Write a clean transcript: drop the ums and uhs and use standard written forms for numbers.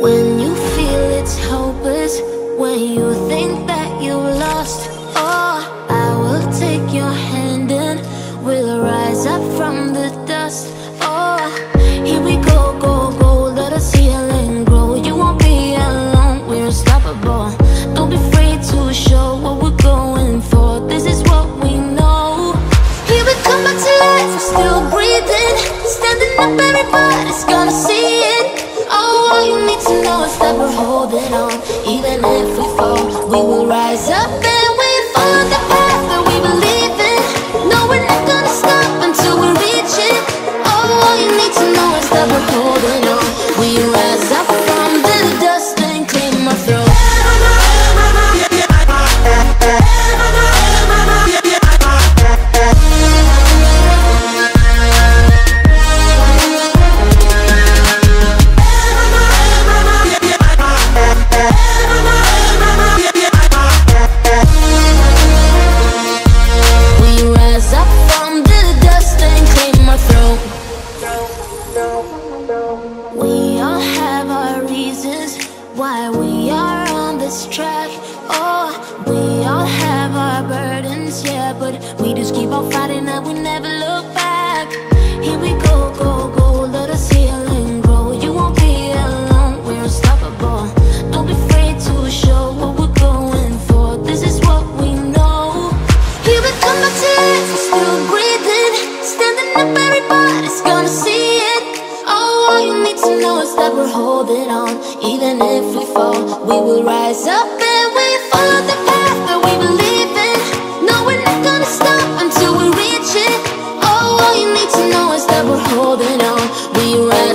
When you feel it's hopeless, when you think that you lost, oh, I will take your hand and we'll rise up from the dust. Oh, here we go, go, go, let us heal and grow. You won't be alone, we're unstoppable. Don't be afraid to show what we're going for. This is what we know. Here we come back to life, we're still breathing. Standing up, everybody's gonna see it. Oh, all you need to know is that we're holding on. Even if we fall, we will rise up and we follow the path that we believe in. No, we're not gonna stop until we reach it. Oh, all you need to know is that we're holding on. We rise up from the dust and clear my throat. We all have our reasons why we are on this track. Oh, we all have our burdens, yeah, but we just keep on fighting and we never look back. Here we go, go, go, let us heal and grow. You won't be alone, we're unstoppable. Don't be afraid to show what we're going for. This is what we know. Here we come back to life, we're still breathing. Standing up, everybody's gonna see it. Oh, all you need to know is that we're holding on. Even if we fall, we will rise up and we follow the path that we believe in. No, we're not gonna stop until we reach it. Oh, all you need to know is that we're holding on. We rise